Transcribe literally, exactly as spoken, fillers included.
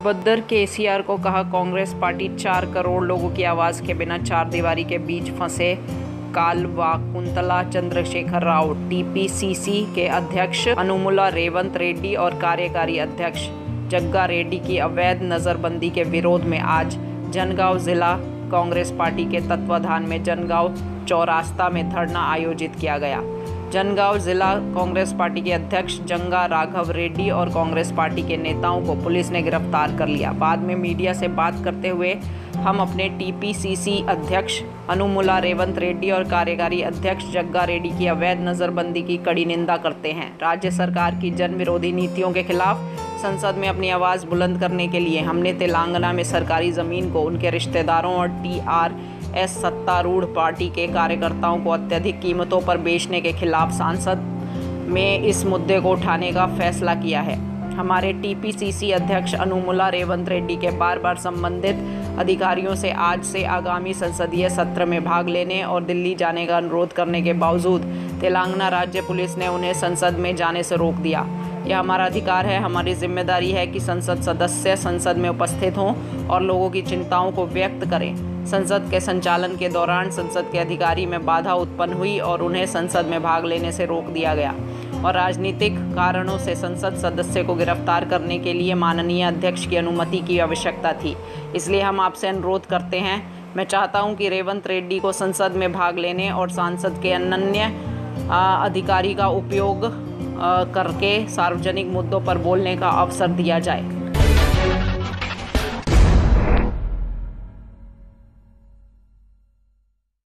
बद्दर केसीआर को कहा, कांग्रेस पार्टी चार करोड़ लोगों की आवाज के बिना चार दीवारी के बीच फंसे। कालवाकुंतला चंद्रशेखर राव, टीपीसीसी के अध्यक्ष अनुमुला रेवंत रेड्डी और कार्यकारी अध्यक्ष जग्गा रेड्डी की अवैध नजरबंदी के विरोध में आज जनगांव जिला कांग्रेस पार्टी के तत्वाधान में जनगांव चौरास्ता में धरना आयोजित किया गया। जनगांव जिला कांग्रेस पार्टी के अध्यक्ष जंगा राघव रेड्डी और कांग्रेस पार्टी के नेताओं को पुलिस ने गिरफ्तार कर लिया। बाद में मीडिया से बात करते हुए हम अपने टीपीसीसी अध्यक्ष अनुमुला रेवंत रेड्डी और कार्यकारी अध्यक्ष जग्गा रेड्डी की अवैध नजरबंदी की कड़ी निंदा करते हैं। राज्य सरकार की जन विरोधी नीतियों के खिलाफ संसद में अपनी आवाज बुलंद करने के लिए हमने तेलंगाना में सरकारी जमीन को उनके रिश्तेदारों और टीआरएस सत्तारूढ़ पार्टी के कार्यकर्ताओं को अत्यधिक कीमतों पर बेचने के खिलाफ सांसद में इस मुद्दे को उठाने का फैसला किया है। हमारे टीपीसीसी अध्यक्ष अनुमुला रेवंत रेड्डी के बार बार संबंधित अधिकारियों से आज से आगामी संसदीय सत्र में भाग लेने और दिल्ली जाने का अनुरोध करने के बावजूद तेलंगाना राज्य पुलिस ने उन्हें संसद में जाने से रोक दिया। यह हमारा अधिकार है। हमारी जिम्मेदारी है कि संसद सदस्य संसद में उपस्थित हों और लोगों की चिंताओं को व्यक्त करें। संसद के संचालन के दौरान संसद के अधिकारी में बाधा उत्पन्न हुई और उन्हें संसद में भाग लेने से रोक दिया गया और राजनीतिक कारणों से संसद सदस्य को गिरफ्तार करने के लिए माननीय अध्यक्ष की अनुमति की आवश्यकता थी। इसलिए हम आपसे अनुरोध करते हैं, मैं चाहता हूं कि रेवंत रेड्डी को संसद में भाग लेने और सांसद के अनन्य अधिकारी का उपयोग करके सार्वजनिक मुद्दों पर बोलने का अवसर दिया जाए।